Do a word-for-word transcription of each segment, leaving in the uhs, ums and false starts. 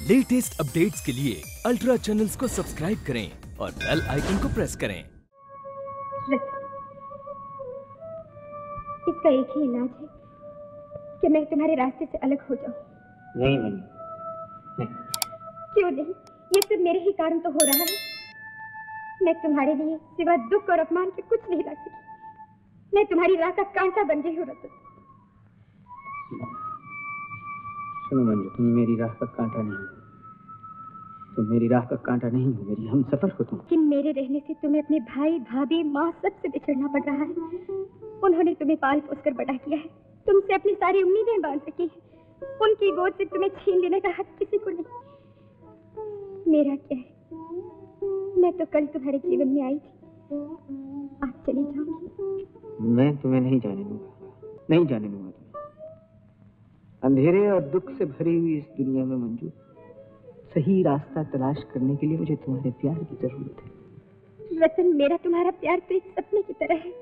Latest updates के लिए ultra channels को सब्सक्राइब करें और बेल आइकन को प्रेस करें। इसका एक ही इलाज है कि मैं तुम्हारे रास्ते से अलग हो जाऊं। नहीं नहीं, नहीं। क्यों नहीं? ये सब मेरे ही कारण तो हो रहा है। मैं तुम्हारे लिए सिवा दुख और अपमान के कुछ नहीं ला सकी। मैं तुम्हारी राह का कांटा बन गई हूँ रतन। सुनो मंजू, तुम मेरी राह का कांटा नहीं हो। तुम मेरी राह का कांटा नहीं हो, मेरी हम सफर हो तुम। कि मेरे रहने से तुम्हें अपने भाई भाभी माँ सबसे बिछड़ना पड़ रहा है। उन्होंने तुम्हें पाल पोस कर बड़ा किया है, तुमसे अपनी सारी उम्मीदें बांध सकी है। उनकी गोद से तुम्हें छीन लेने का हक किसी को नहीं। मेरा क्या है? मैं तो कल तुम्हारे जीवन में आई थी, आज चली जाऊंगी। मैं तुम्हें नहीं जाने दूंगा, नहीं जाने दूंगा तुम्हें। अंधेरे और दुख से भरी हुई इस दुनिया में मंजू, सही रास्ता तलाश करने के लिए मुझे तुम्हारे प्यार की जरूरत है। रतन, मेरा तुम्हारा प्यार तो एक सपने की तरह है।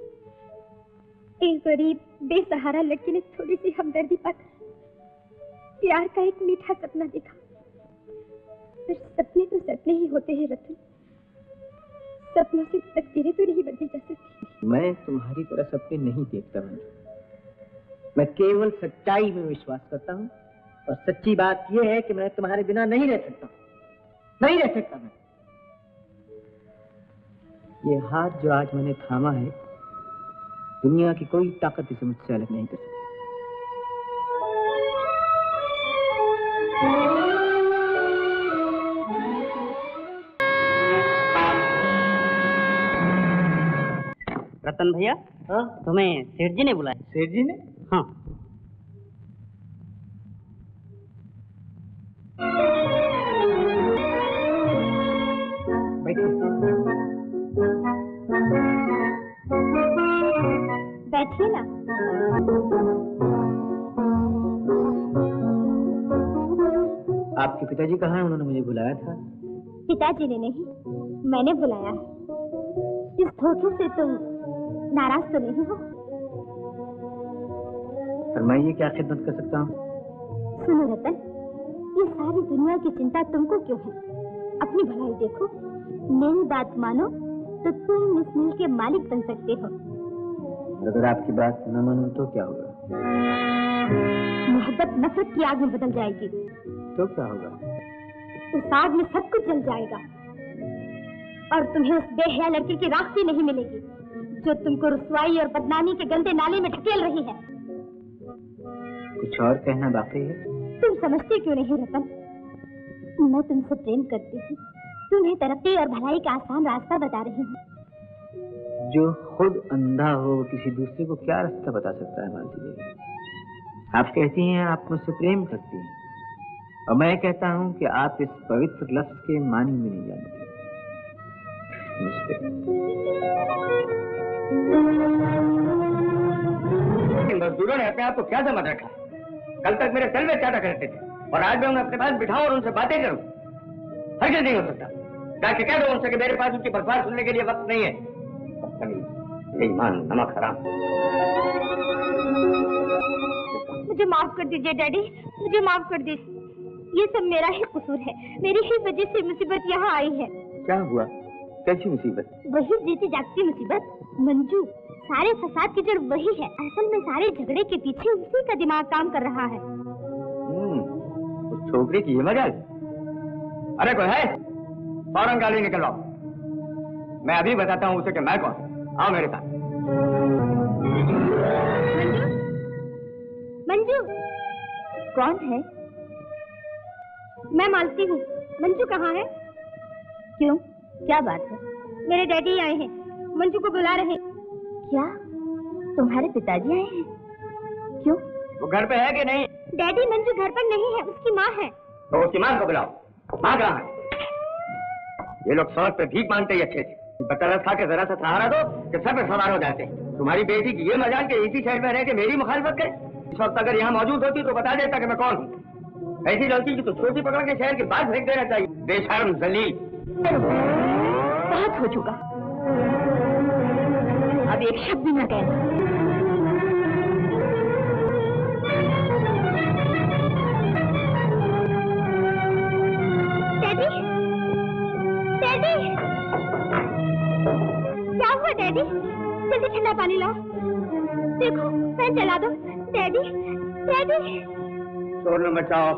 एक गरीब बेसहारा लड़की ने थोड़ी सी हमदर्दी पाकर प्यार का एक मीठा सपना देखा। पर सपने तो सपने ही होते हैं रतन, सपनों से तकदीरें तो नहीं बदली जा सकती। मैं तुम्हारी तरह सपने नहीं देखता मंजू, मैं केवल सच्चाई में विश्वास करता हूँ। और सच्ची बात यह है कि मैं तुम्हारे बिना नहीं रह सकता, नहीं रह सकता मैं। ये हाथ जो आज मैंने थामा है, दुनिया की कोई ताकत इसे मुझसे अलग नहीं कर सकती। रतन भैया, हाँ? तुम्हें सेठ जी ने बुलाया। सेठ जी ने? हाँ। बैठिए ना। आपके पिताजी कहाँ हैं? उन्होंने मुझे बुलाया था। पिताजी ने नहीं, मैंने बुलाया है। इस धोखे से तुम नाराज तो नहीं हो? फरमाइए, क्या खिदमत कर सकता हूँ? सुनो रतन, ये सारी दुनिया की चिंता तुमको क्यों है? अपनी भलाई देखो। मेरी बात मानो तो तुम इस मिल के मालिक बन सकते हो। अगर आपकी बात न मानूं तो क्या होगा? मोहब्बत नफरत की आग में बदल जाएगी। तो क्या होगा? उस आग में सब कुछ जल जाएगा और तुम्हें उस बेहया लड़की की राख भी नहीं मिलेगी जो तुमको रुसवाई और बदनामी के गंदे नाले में ढकेल रही है। कुछ और कहना बाकी है? तुम समझते क्यों नहीं रतन? मैं तुमसे प्रेम करती हूँ, तुम्हें तरक्की और भलाई का आसान रास्ता बता रही हूँ। जो खुद अंधा हो किसी दूसरे को क्या रास्ता बता सकता है मालती देवी? आप कहती हैं आप मुझसे प्रेम करती हैं, और मैं कहता हूँ कि आप इस पवित्र लफ्ज के मानी में नहीं जानती। मजदूरों ने अपने आप को क्या समझ रखा? कल तक मेरे तलवे चाटा करते थे और आज मैं उन्हें अपने पास बिठाऊं और उनसे बातें करूं? हरगिज़ नहीं हो सकता। जाके कह दो उनसे कि मेरे पास उनकी बकवास सुनने के लिए वक्त नहीं है। बेईमान, नमक हराम। मुझे माफ कर दीजिए डैडी, मुझे माफ कर दीजिए। ये सब मेरा ही कसूर है, मेरी ही वजह से मुसीबत यहाँ आई है। क्या हुआ? कैसी मुसीबत? वही जीती जागती मुसीबत मंजू। सारे फसाद की जड़ वही है। असल में सारे झगड़े के पीछे उसी का दिमाग काम कर रहा है। हम्म, उस छोकरी की ये मजाल। अरे कोई है? फौरन गाड़ी निकलवाओ। मैं अभी बताता हूँ उसे कि मैं कौन। आओ मेरे साथ। मंजू, मंजू, कौन है? मैं मालती हूँ। मंजू कहाँ है? क्यों, क्या बात है? मेरे डैडी आए हैं, मंजू को बुला रहे हैं। क्या तुम्हारे पिताजी आए हैं? क्यों? वो घर पे है कि नहीं? डैडी, मंजू घर पर नहीं है, उसकी माँ है। तो उसकी माँ को बुलाओ। माँ कहाँ है? ये लोग सड़क पे भीख मांगते ही अच्छे थे। तरस खा के जरा सा सहारा दो कि सब पे सवार हो जाते हैं। तुम्हारी बेटी की ये मजाल के इसी शहर में रह के मेरी मुखालफत करे। इस वक्त अगर यहाँ मौजूद होती तो बता देता कि मैं कौन हूँ। ऐसी लड़की की तो छोटी पकड़ के शहर के बाहर फेंक देना चाहिए। बेशर्म जलील। बहुत हो चुका, अब एक शब्द भी न कहना। डैडी, क्या हुआ डैडी? जल्दी ठंडा पानी लाओ। देखो फैन चला दो। Daddy, daddy. शोर न मचाओ।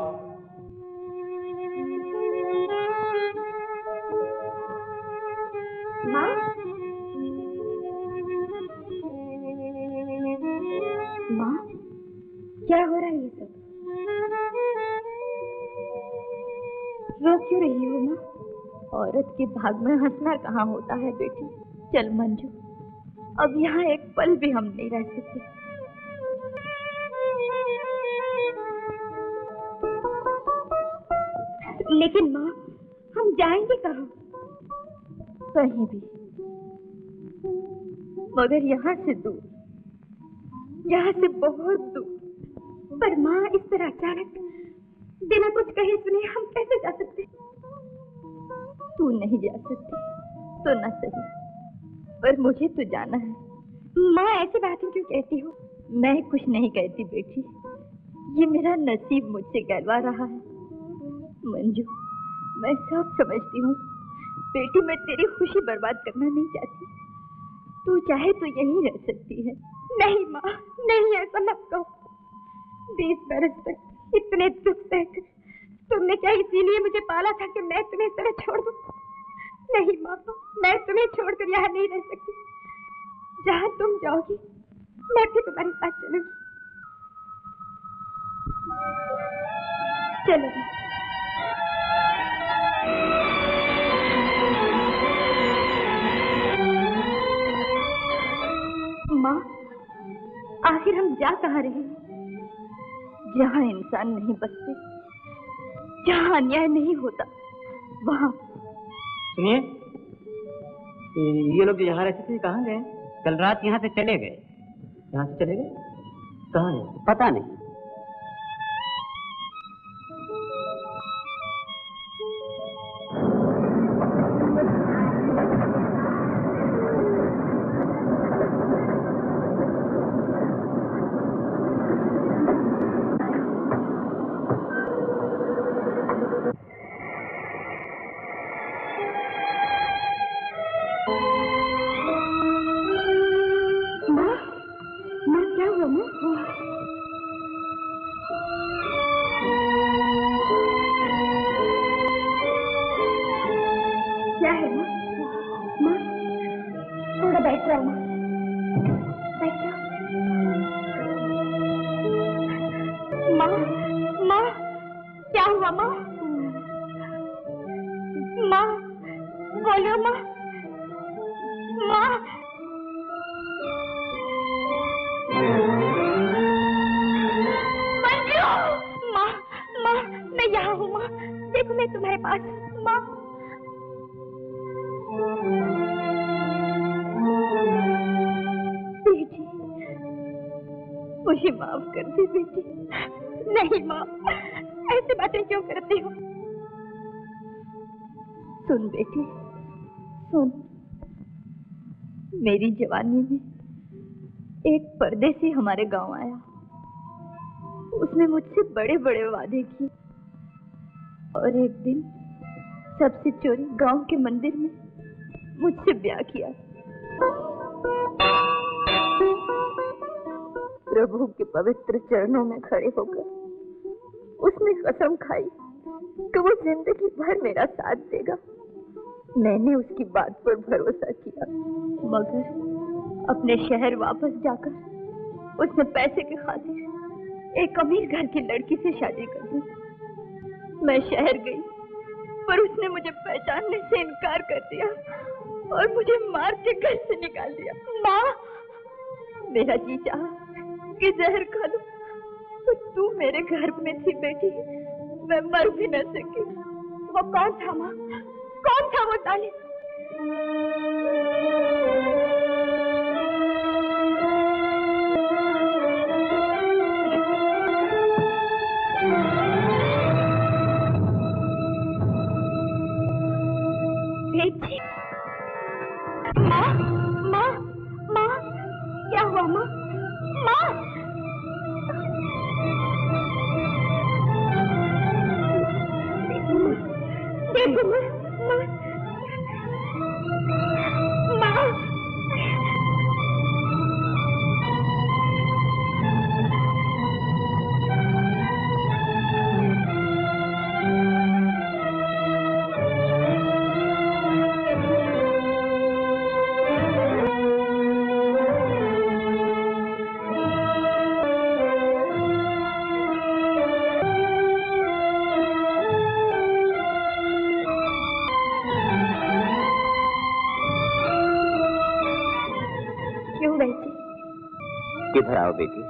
माँ, माँ, क्या हो रहा है ये सब? रो क्यों रही हो माँ? औरत के भाग में हंसना कहाँ होता है बेटी। चल मंजू, अब यहाँ एक पल भी हम नहीं रह सकते। लेकिन माँ, हम जाएंगे कहाँ? कहीं भी, मगर यहाँ से दूर, यहाँ से बहुत दूर। पर माँ, इस तरह अचानक बिना कुछ कहे सुने हम कैसे जा सकते? तू नहीं जा सकती तो न सही, पर मुझे तो जाना है। माँ, ऐसी बातें क्यों कहती हो? मैं कुछ नहीं कहती बेटी, ये मेरा नसीब मुझसे कहलवा रहा है। मंजू, मैं सब समझती हूँ बेटी, मैं तेरी खुशी बर्बाद करना नहीं चाहती। तू चाहे तो यहीं रह सकती है। नहीं माँ, नहीं, ऐसा मत कहो। बीस बरस तक इतने दुख सहकर तुमने क्या इसीलिए मुझे पाला था कि मैं तुम्हें इस तरह छोड़ दूं? नहीं माँ, मैं तुम्हें छोड़कर यहाँ नहीं रह सकती। जहाँ तुम जाओगी मैं भी तुम्हारे साथ चलूंगी। चलो माँ, आखिर हम जा कहाँ रहे हैं? जहाँ इंसान नहीं बसते, जहाँ अन्याय नहीं होता, वहाँ। सुनिए, ये लोग जो यहाँ रहते थे कहाँ गए? कल रात यहाँ से चले गए। यहाँ से चले गए? कहाँ गए? पता नहीं। मुझे माफ कर दे बेटी। नहीं माँ, ऐसी बातें क्यों करती हो? सुन बेटी, सुन। मेरी जवानी में एक परदेसी हमारे गांव आया। उसने मुझसे बड़े बड़े वादे किए और एक दिन सबसे चोरी गांव के मंदिर में मुझसे ब्याह किया। प्रभु के पवित्र चरणों में खड़े होकर उसने कसम खाई कि वो जिंदगी भर मेरा साथ देगा। मैंने उसकी बात पर भरोसा किया, मगर अपने शहर वापस जाकर उसने पैसे की खातिर एक अमीर घर की लड़की से शादी कर दी। मैं शहर गई पर उसने मुझे पहचानने से इनकार कर दिया और मुझे मार के घर से निकाल दिया। माँ, मेरा जी चाहा कि जहर खा लूं, तो तू मेरे घर में थी बेटी, मैं मर भी न सकी। वो कौन था माँ? कौन था वो जालिम? माँ, माँ, माँ, क्या हुआ माँ? माँ, देखो माँ, माँ, इधर आओ बेटी।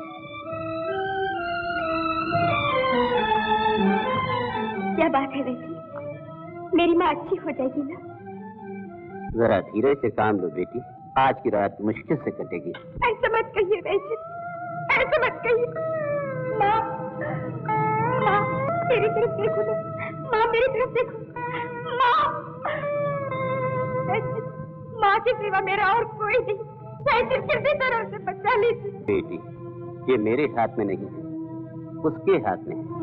क्या बात है बेटी, मेरी माँ अच्छी हो जाएगी ना? जरा धीरे से काम लो बेटी, आज की रात मुश्किल से कटेगी। ऐसा मत कहिए बेटी, ऐसा मत कहिए। माँ, माँ मेरी तरफ देखो ना, माँ मेरी तरफ देखो। माँ, माँ के सिवा मेरा और कोई नहीं, चाहे किसी तरह से बचा लीजिए। बेटी, ये मेरे हाथ में नहीं है, उसके हाथ में है।